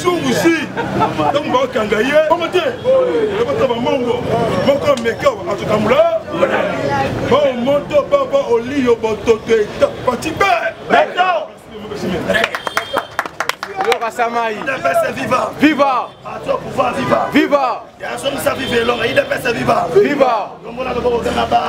Sungusi. Donc, on va kangaye. Comment tu es? Le bateau va mongo. Mongo meka wa atukamula. Bon, monto baba oli yo boto te ta patipe. Beto. Laura Samaï. IDPS viva. Viva. À toi pouvoir viva. Viva. Il y a un son qui s'affiche Laura. IDPS viva. Viva. Comme on a le bon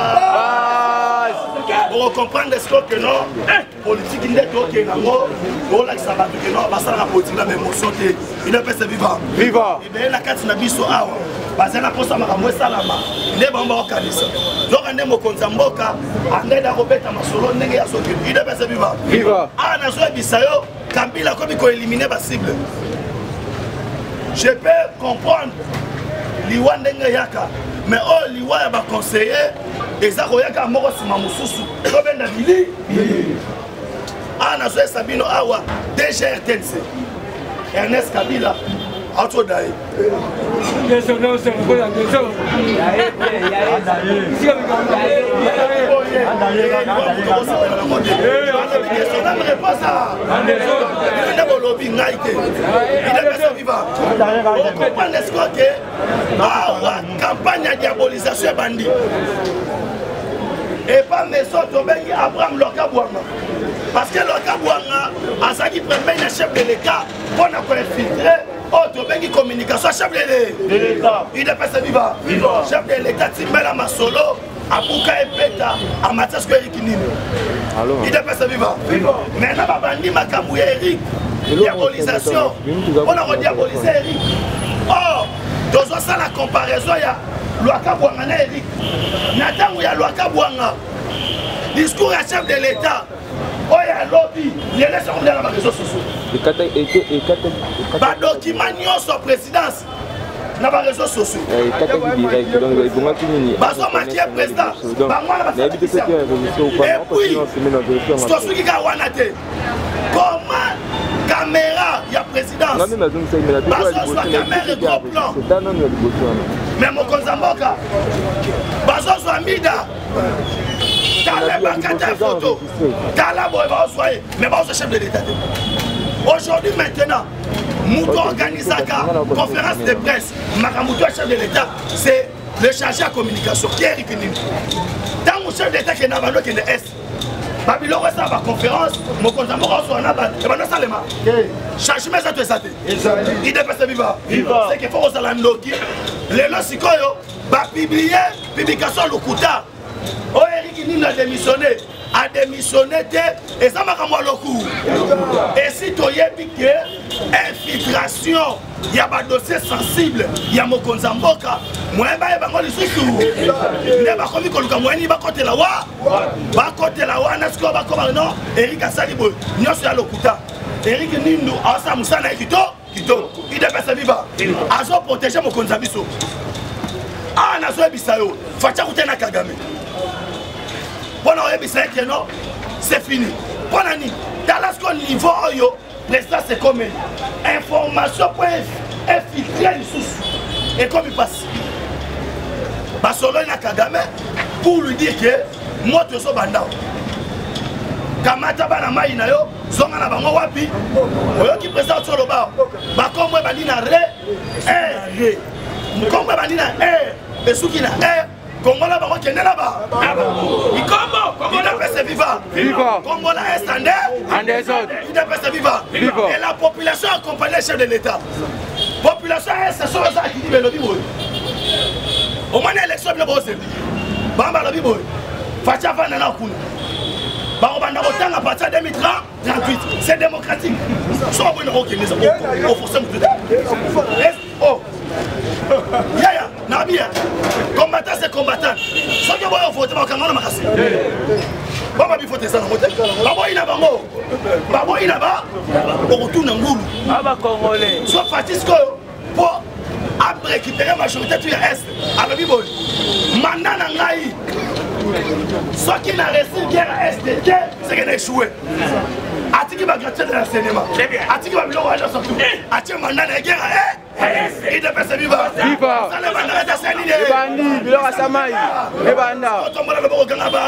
pour comprendre ce que non, politique n'est pas ok nango, pour la ça va que non, parce que la politique la même émotion que IDPS viva. Viva. Et bien la carte na biso awa. Parce que la poste ma kamwe salama. Ne bamba okanisa. Donc ande mo konzamboka, ande da robeta masolo ndenge ya soki IDPS viva. Viva. Ah na zo bisayo, Kabila comme il éliminer ma cible. Je peux comprendre liwa ndenge yaka, mais oh liwa ya ba conseiller ezako yaka moko sima mususu. To benda bili. Ah na zo Sabino awa DGRTNC. Ernest Kabila auto dai. Campagne de diabolisation bandit. Et pas mes autres bengi Abraham Lokabouanga. Parce que Lokabouanga a ça qui permet le chef de l'État pour infiltrer autre bengi communication chef de l'État. Il est passé vivant. Chef de l'État Timbela Masolo Abuka Epeta à Mathias Erikinine. Il est passé vivant. Maintenant babandi makamou Eric. Diabolisation. On a rediabolisé Eric. Oh, dans ça la comparaison il y a Luaka Bouanga na Eric. Nathan ou ya Luaka Bouanga. Discours à chef de l'État. Oh ya lobby. Il y a des secondaires dans la réseau sociaux. Ba document sur présidence. Dans la réseau sociaux. Baso maquillé président. Ba moi la et puis, ce qui a wanate. Comment caméra, il y a présidence. Baso soit caméra gros plan. Mais mon Konzamboka, Baso soit Mida. T'as les photo. T'as la boy, mais Baso chef de l'État. Aujourd'hui, maintenant, Mouto organise une conférence de presse. Makamouto, chef de l'État, c'est le chargé à communication. Qui est Eric Nini. Dans mon chef d'État qui est Navano qui est de Est. Babylon reste à la conférence, mon Konzamboka soit en abat. Et maintenant, ça les mains. Chargez mes autres états. Il dépasse viva. C'est qu'il faut que nous les lorsikoyo va publier publication Lokuta. Oh Eric Nini a démissionné. A démissionné et ça m'a comme le coup. Et si tu as piqué, infiltration, il y a un dossier sensible, il y a mon Konzamboka, moi je vais vous dire que je vais vous dire que je vais vous dire que Eric Asalibo, nous sommes le Kuta. Eric Nindou, Asa Moussana Kito, il est passé vivant. Azo protéger mon Konzabiso. Ah, Nazo Bisayo, Fatia Koutena Kagame. Bon, c'est fini. Bon, dans le niveau, c'est comme information pour infiltrer les sous. Et comme il passe, Basolo na Kagame pour lui dire que moi, je suis bandao. Kamata bana mai na yo, zonga na bango wapi? Oyo ki présente sur le bar. Ba komwe bandina re. Komwe bandina besuki na Congo là bas qui est là-bas. Il comment IDPS viva. Congo là est IDPS viva. Et la population accompagne le chef de l'État. Population est ce sont ça qui dit le bibo. Au moins l'élection le boss. Bamba le bibo. Facha va na kuna. Ba obanda otanga à partir de 2038. C'est démocratique. Soit bon organiser au forcer tout. Oh. Yaya, Nabia, combattant c'est combattant. Soit que vous votez, vous avez makasi. Baba bi voter ça na voter. Baba ina bango. Baba ina ba. On retourne en Ngoulou. Baba congolais. Soit Fatisco pour récupérer majorité du Est. Alors bibo. Manana ngai. Soit qui n'a réussi guerre Est, c'est qu'il a échoué. Atiki va gratter de l'enseignement. Atiki va biloko aja surtout. Atiki manana guerre il dépasse viva. Viva. Ça le manana da sanine. Bandi, biloko samai. E banda. Otombola le boko ngaba.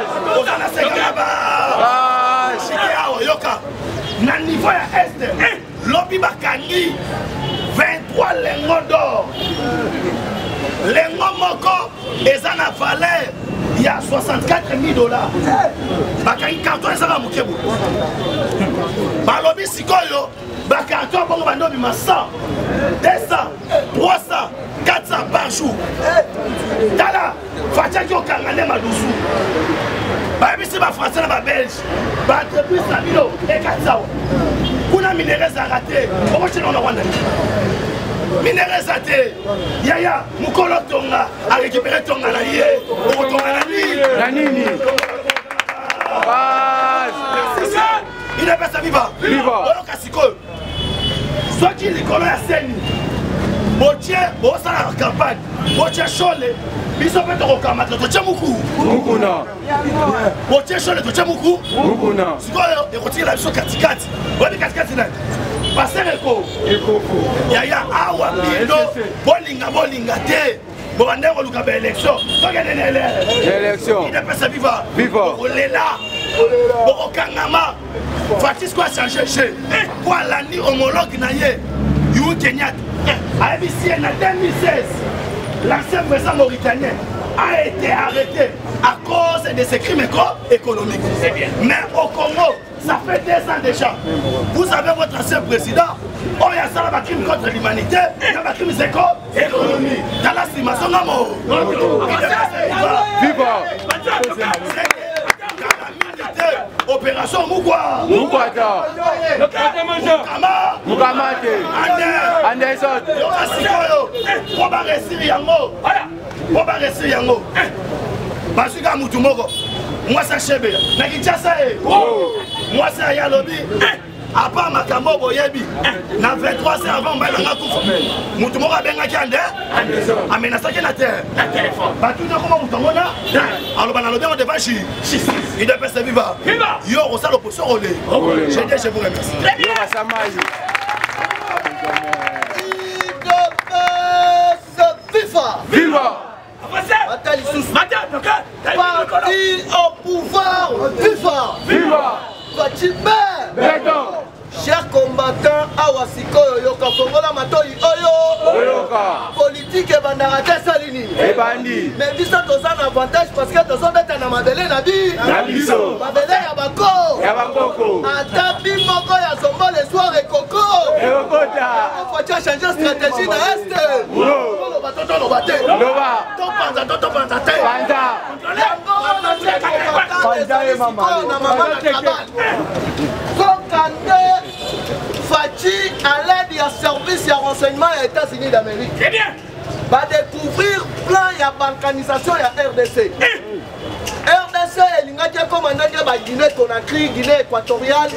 Ozana sekaba. Shike awo yoka. Na niveau ya Est. lobi bakangi 23 lengo d'or. Lengo moko eza na valeur ya 64 000 $. Bakangi carton ezaka mokebu. Balobi sikoyo bakarton bongo bandobi ma 100, 200, 300, 400 par jour. Tala fatiaki okangane madusu. Babisi ba français na ba belge. Ba entreprise na bino ekatsawa. Kuna minéraux raté. Comment tu n'en as pas? Minéraux raté. Yaya mukolo tonga a récupéré tonga na lié. O tonga na ni. Na nini? C'est ça. Il est pas ça viva. Viva. Oyo kasiko. Soit qui likolo ya seni. Botie, bo sala campagne. Botie chole. Biso pe to kamata to chamuku. Mukuna. Botie chole to chamuku. Mukuna. Sikoyo e kotira biso katikati. Wani katikati na. Passer ko. Yaya awa bindo. Bolinga te. Bobande ko luka ba élection. To gagner l'élection. Il est pas ça viva. Viva. Olela. Boko kangama. Fatis quoi changer. Voilà ni homologue na ye. Yu Kenyatta. À ABC en 2016, l'ancien président mauritanien a été arrêté à cause de ces crimes économiques. Mais au Congo, ça fait 2 ans déjà. Vous avez votre ancien président, oh, il y a ça, un crime contre l'humanité, il y a un crime économique. Dans la stimation, non, opération Mugwa. Mukamate. Anderson. On va réussir yango. Parce que Mutumoko. Moi ça chebe. Nakichasa moi ça yalobi. À part Makambo Boyebi, na 23 c'est avant Bailanga Kufa. Mutumoko benga kiande. Amena saki na terre. Batu na koma mutomona. Alors bana lobi on devant chi. Il devait se vivre. Yo on sait l'opposition relais. Je vous remercie. Très bien. Viva! Parti au pouvoir, viva! Viva! Chers combattants, Awasiko, Yoka Fongola Matoi, Oyo, politique et bandarate Salini. Mais dis ça, tu as un avantage parce que tu as un Madeleine à vie. Madeleine à Bako. Atabi Moko ya Zombo le soir et Coco. Il faut changer de stratégie dans l'Est. Fachi à l'aide du service de renseignement des États-Unis d'Amérique. Très bien. Va découvrir plan de balkanisation de RDC. RDC, il y a commandé de Guinée, Conakry, Guinée équatoriale.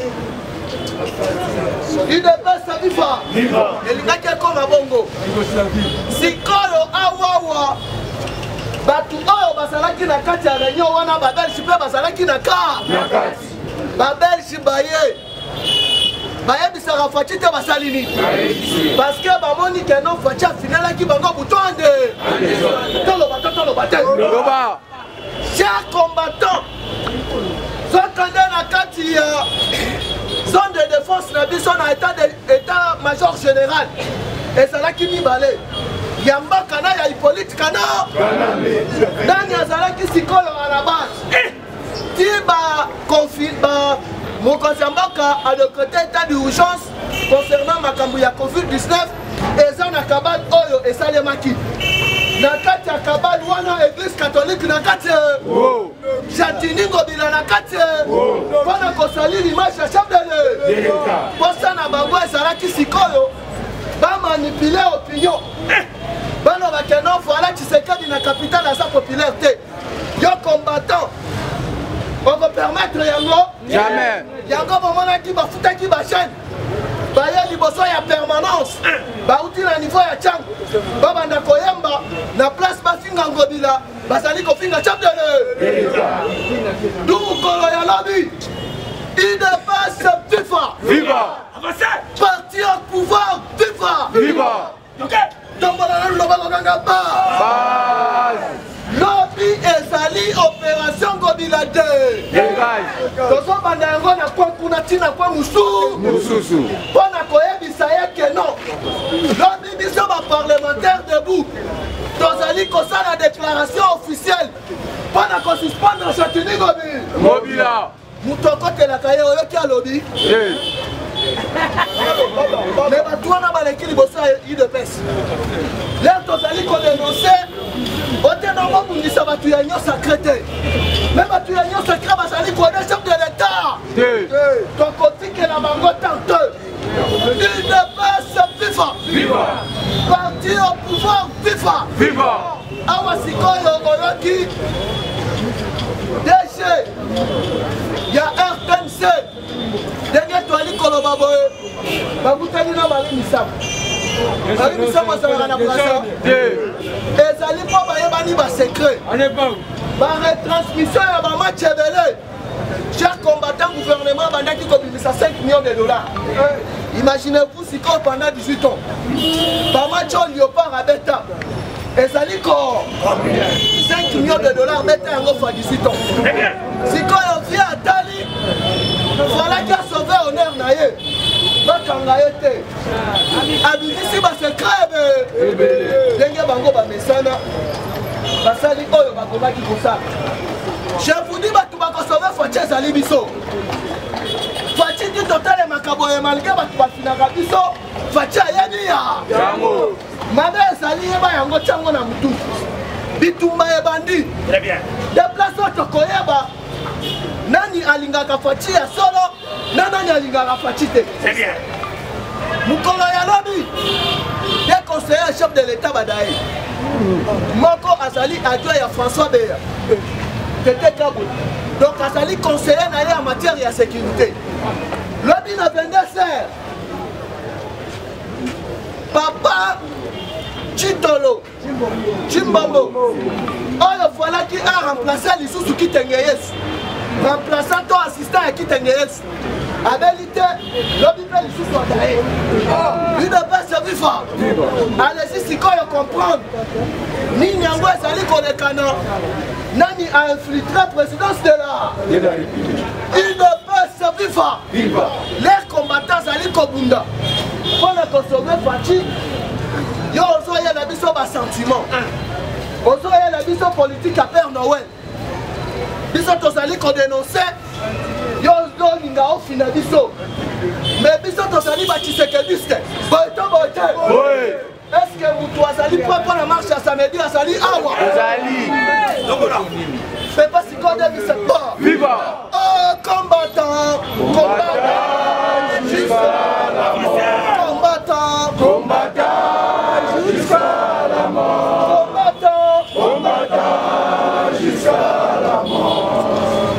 Il ne peut pas vivre. Il y a comme à Bongo. Si Kolo Awawa, Batu Oyo Basalaki na kati ya réunion wana Babel Chipé Basalaki na ka. Babel Chibaye. Baye bisara Fachi te basalini. Parce que bamoni que non Fachi a final qui bango butonde. Tolo bate. Chers combattants, zokande na kati ya zone de défense na biso na état-major général. Et ça là qui mibale. Yamba kana ya Hippolyte kana. Nani azalaki sikolo à la base. Tiba confirme mon Mboka a décrété état d'urgence concernant makambo ya Covid-19 et ça na kabal oyo et salemaki. Na kati ya kabal wana église catholique na kati Chatini Ngobila na kati wana kosali l'image ya chef de l'État. Posta na bango ezalaki sikoyo ba manipuler opinion. Bano bakeno voilà Tshisekedi na capitale à sa popularité. Yo combattant. On va permettre Yango. Jamais. Yango momona ki ba futa ki ba chaîne. Ba ya liboso ya permanence. Ba uti na niveau ya chang. Ba banda koyemba na place ba finga Ngobila. Ba sali ko finga chap de l'État. D'où kolo ya lobby. Il dépasse FIFA. Viva. Parti au pouvoir. Viva. Viva. OK. Lobby ezali opération Ngobila 2. Tozo banda yango na kwa kuna tina kwa mususu. Pona koye tozali kosala déclaration officielle mpona kosuspendre Chatini Ngobila moto akotelaka ye oyoki alobi me bato wana baleki liboso ya UDPS lere tozali kodenonse ote nango bundisa bato ya nyonso akre te me bato ya nyonso akre bazali kode chef de l'état tokotikela bango tante UDPS viva parti au pouvoir viva awa sikoyo oyoki DG ya RTNC ndenge toali koloba boye bakutani na balimisambo azalaka na place ezali mpo bayebani basekret baretransmission ya bamatch ebele cher combattant gouvernement bandaki kobimisa 5 millions de dollars. Imaginez-vous si pendant 18 ans bamatch oyo Léopard abeta ezali ko 5 millions de dollars beta yango fa 18 ans sikoyo vie atali falaki asauve honneur na ye bakanga ye te abimisi basekret ndenge bango bamesana basali oyo bakomaki kosala chefudi bato bakosauve faci ezali biso faci ti totalemaka boye malgré bato bafinaka biso faci ayebi ya mabe ezali yeba yango ntango na mutu bitumba ebandi deplace oyo tokoyeba nani alingaka faci ya solo na nani alingaka faci te mukolo ya lobi de conseiller chef de l'état badaye moko azali adjoint ya François Beya Tete Kabou donc azali conseiller na ye en matière ya sécurité lobi na 22 heures papa Chitolo Chimbombo oyo falaki a remplacer lisusu Kitenge Yesu remplaçant to assistant ya Kitenge Yesu abelite lobi pe lisusu adaye UDPS viva allez-y sikoyo comprendre nini yango ezali kolekana nani a infiltré présidence de la UDPS viva les combattants zali kobunda mpona kosauve faci yo ozoyela biso basentiment ozoyela biso politique ya Père Noël biso tozali kodénonce yo ozolinga ofina biso mais biso tozali batshisekediste boyete est-ce que mutu azali propre na marche ya samedi azali awa c'est pas si qu'on dit c'est pas viva combattant jusqu'à la mort combattant jusqu'à la mort combattant jusqu'à la mort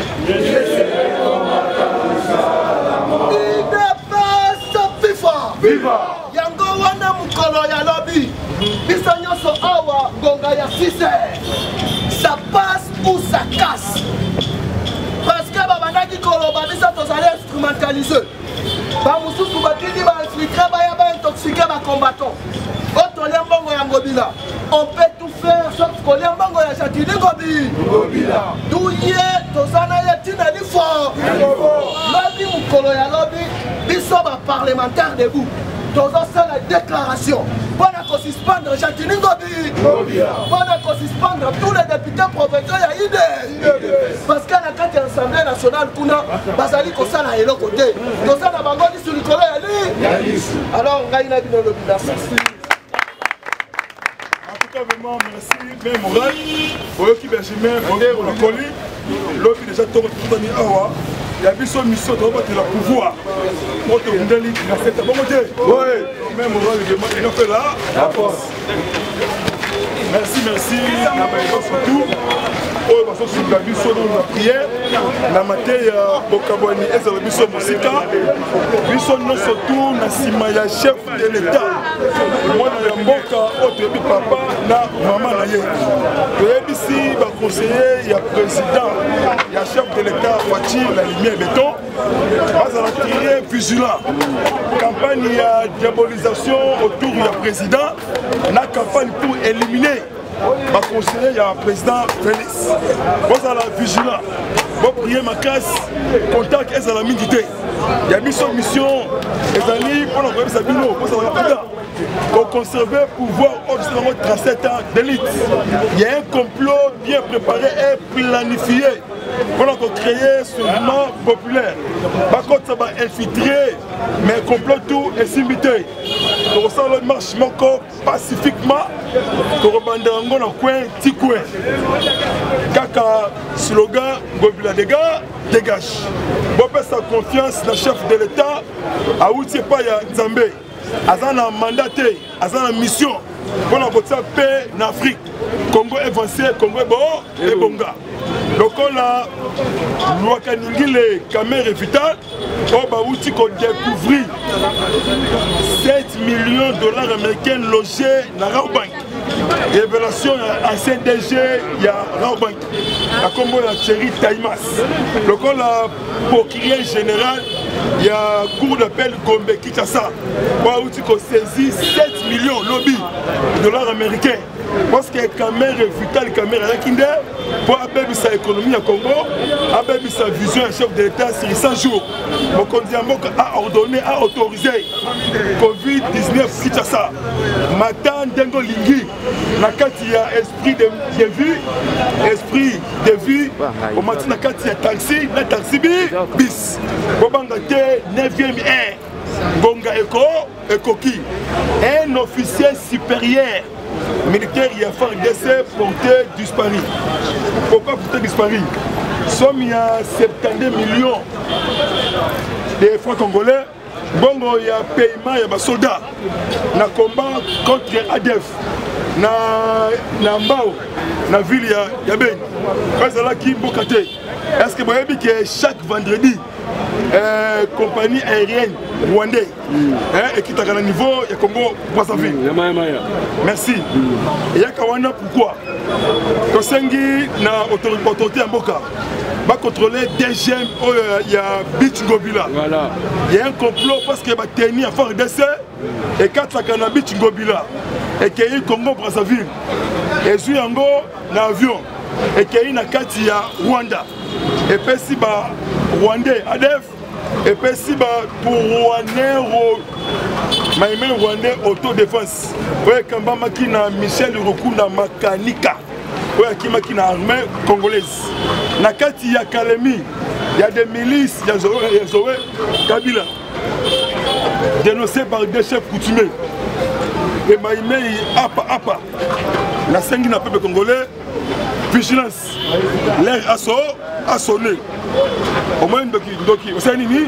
viva yango wana mukolo ya lobi biso nyonso awa ngonga ya 6 heures ça passe ou ça casse parce que babandaki koloba biso tozali instrumentaliser bamosusu batindi bainfiltre baya baintoxique bacombattant otolia mbongo ya Ngobila on peut tout faire sauf kolia mbongo ya Chatini Ngobila tuye tozana ye tina li fort lobi mukolo ya lobi biso baparlementaire debout tozosala déclaration mpona kosuspendre Chatini Ngobila mpona kosuspendre tous les députés provinciaux ya IDE parce que na kati ya assemblée nationale kuna bazali kosala eloko te tozala bango lisu likolo ya lisu alors ngai na bino lobi na Vraiment, merci. Mais Moral, Oyoki Benjamin, Bokoli, l'autre déjà tout awa. Il y a une mission de rebattre le pouvoir. Pour te demander la fête. Bon côté. Oui. Même Moral, il a fait là. La force. Merci. Surtout. oyo bazosunga biso na prière na mateya bokabwani ezala biso mosika biso nyonso tu na nsima ya chef de l'état mwana ya mboka oyo toyebi papa na mama na ye toyebisi baconseiller ya président ya chef de l'état voiture la lumière béton bazala très vigilant campagne ya diabolisation autour ya président na campagne pour éliminer ma conseiller, il y a un président Félix. Vous allez vigilant. Vous priez ma casse. Contact est à la milité. Il y a mission. Les amis, pour l'envoyer sa bureau. Vous allez pour conserver le pouvoir au 37 ans d'élite. Il y a un complot bien préparé et planifié pour créer ce mouvement populaire. Par contre, ça va infiltrer, mais le complot tout est simité. Pour ça, le marche pacifiquement, pour rebander dans le coin, petit coin. Kaka slogan, Gobila dégage, dégage. Bon, sa confiance dans le chef de l'État, à Outiepaya Nzambé. Azana mandaté, Azana mission pour la paix en Afrique. Congo avancé, Congo bon et bonga. Donc on a le caméra vitale, on va découvrir 7 millions de dollars américains logés dans la banque. Révélation à CDG, il y a la banque. La Combo la Thierry Taïmas. Donc on a procureur général, il y a cours d'appel Gombe Kinshasa. On a saisi 7 millions lobby de dollars américains. Parce que la caméra vitale, la caméra Kinder, pour abéber sa économie au Congo, abéber sa vision à chef de l'État sur 100 jours. Mon candidat a ordonné, a autorisé Covid-19 Kinshasa. Matan Dengo Lingui, il y a esprit de vue, esprit de vue, au matin il y a taxi bis. Bobangate 9e air, Bonga Eko, Ekoki. Un officier supérieur militaire, il y a fait un décès porté disparu. Pourquoi porté disparu? Somme il y a 72 millions de francs congolais. Bongo il y a paiement, il y a des soldats. Na combat contre ADF. Na Mbao, na ville il y a Ben. Est-ce que vous savez que chaque vendredi, compagnie aérienne rwandaise et qui est à niveau de Congo Brazzaville. Merci. Et il y a pourquoi? Quand il y a autorité à Mboka, va contrôler DGM, il y a Beach Ngobila. Il y a un complot parce qu'il va tenir à faire d'essai et quand il y a Beach Ngobila et qu'il y a Congo Brazzaville et il y a un avion et qu'il y a Rwanda et puis si Rwandais ADF et puis si pour Rwandais Rwandais autodéfense ouais Kamba Makina Michel Rukunda Makanika ouais qui Makina armée congolaise na kati ya Kalemi il y a des milices il y a Zoé Kabila dénoncé par des chefs coutumiers et Maïmei Apa la Sengina peuple congolais vigilance l'air a sonné au moins Ndoki Osanini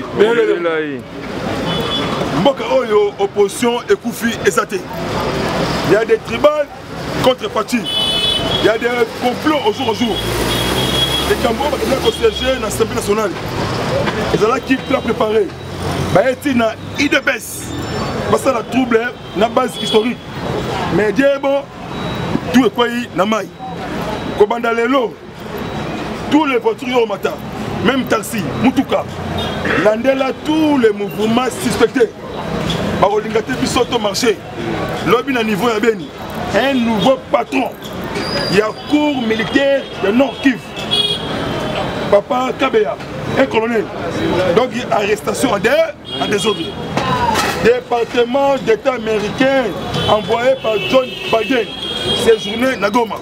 Mboka Oyo opposition et Koufi Esaté. Il y a des tribales contre partis. Il y a des complots au jour au jour. Les Cambodges qui ont siégé dans l'Assemblée nationale. Ils sont là qui ont préparé. Ils ont IDPS. Parce que la trouble est la base historique. Mais bon, tout est quoi na mai. Kobanda lelo. Tous les voitures au matin. Même taxi, Mutuka. Landela, tous les mouvements suspectés. Barolingaté Bisoto marché. Lobby à niveau Yabeni. Un nouveau patron. Il y a cours militaire de Nord-Kiv. Papa Kabea, un colonel. Donc il y a arrestation à des ordres. Département d'État américain envoyé par John Biden. Séjourné Nagoma.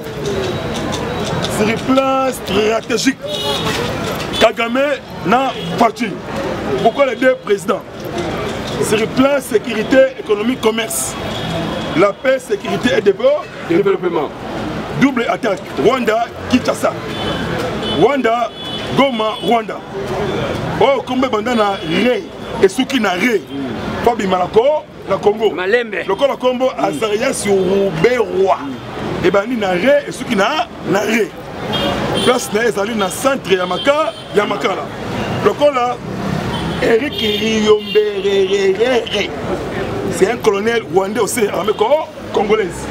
Sur le plan stratégique. Kagame n'a parti. Pourquoi les deux présidents? Sur le plan sécurité, économique, commerce. La paix, sécurité et développement. Double attaque. Rwanda, Kinshasa. Rwanda, Goma, Rwanda. Oh, comme bandana Ré et Souki na Ré. Fabi Malako, la Congo. Malembe. Le Congo, Azaria sur Roubaix Roi. Et bani na Ré et Souki na Ré. Place na ezali na centre ya Makala. Le là, Eric Riomberere. C'est un colonel rwandais aussi, armée congolaise.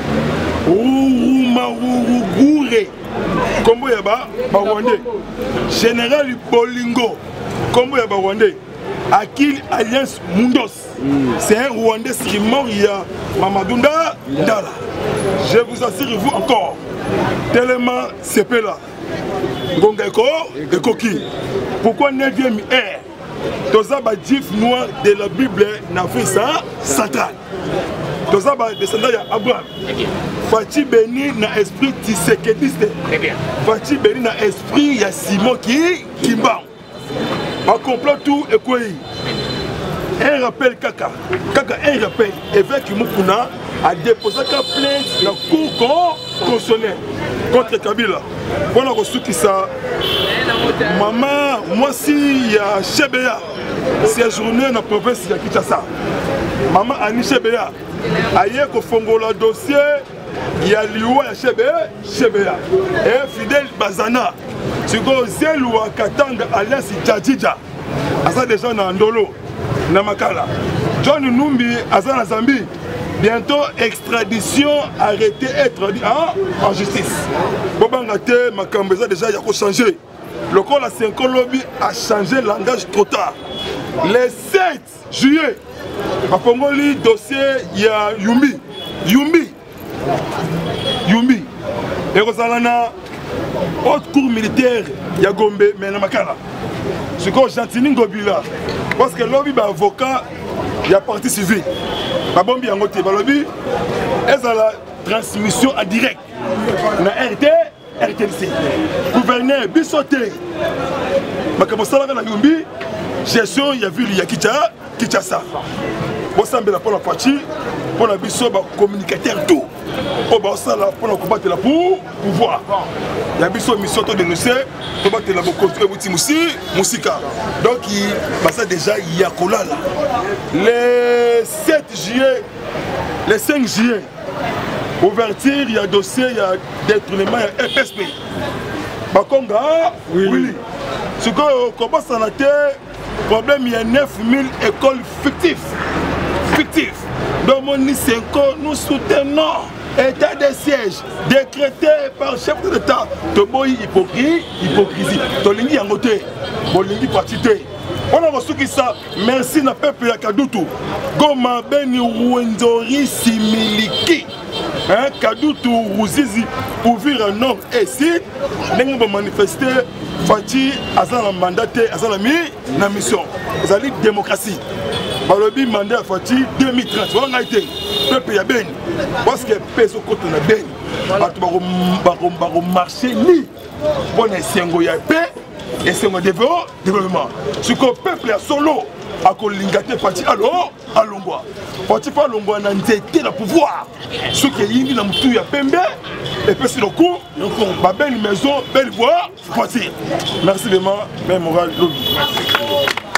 Ouroumaourougouré. Combo yaba Rwandais. Général Bolingo. Combo yaba Rwandais. Akil Alliance Mundos. C'est un Rwandais qui est mort il y a Mamadunda Dala. Je vous assure vous encore. Tellement CP là. Gonga Eko et Koki. Pourquoi 9e air? Toza ba djif noir de la Bible n'Afrique centrale. Tous les descendants d'Abraham. Fati béni na esprit tisekediste. Fati béni na esprit ya Simon qui m'a. On complot tout et quoi. Un rappel Kaka. Kaka un rappel. Évêque Mukuna a déposé une plainte dans le cour constitutionnel contre Kabila. On a reçu qui ça. Maman, moi si il y a Chebea, c'est journée dans la province de Kinshasa. Maman Annie Chebea, ailleurs qu'au Fongola dossier, il y a Liwa Chebea. Et Fidel Bazana, c'est que Zelou Katanga Alliance Djadja, Asa déjà dans Ndolo, Namakala. John Numbi, Asa na Zambie. Bientôt, extradition, arrêté, être en justice. Bobangate, Makambeza déjà, il y a changé. Le corps la 5 lobby a changé le langage trop tard. Le 7 juillet, à Pongoli, dossier, il y a Yumbi. Et Rosalana, haute cour militaire, il y a Gombe, mais Namakala. C'est quoi, Gentini Ngobila. Parce que lobby, avocat, il y a partie civile. La bombe est en côté. Le lobby, elle a la transmission en direct. On a RTLC. Gouverneur, Bissoté. Mais comme ça, on a Yumbi, gestion, il y a vu, il y a Kinshasa. Pour ça, pour la partie, pour la Bisso, communicateur tout. Pour ça, pour la combattre la pouvoir. Il y a Bisso, mission de dénoncer, pour battre la Moussika. Donc, ça déjà, il y a Kolala. Le 7 juillet, le 5 juillet, ouverture, il y a dossier, il y a détournement, il y a FSP. Bakonga, oui. Ce qu'on commence à la terre, problème, il y a 9000 écoles fictives. Dans mon 5 ans, nous soutenons état de siège décrété par le chef de l'État. Toboyi hypocrisie. Tolingi yangote, bolingi patite. On a reçu qui ça. Merci na peuple ya Kadutu. Goma beni Rwenzori similiki. Kadutu Ruzizi ouvrir un nom et si nous va manifester Fati azala mandaté azala na mission. Vous allez démocratie. Balobi mandat Fati 2030. On a été peuple ya ben parce que peso côté na ben. Baro marché ni bon esengo ya paix et c'est un développement. Ce que le peuple a solo a colingate Fati alors à Longwa. Fati pas Longwa na nzete na pouvoir. Ce qui est indi na mutu ya pembe et puis c'est le coup, belle maison, belle voix, Fati. Merci vraiment, même moral lobby.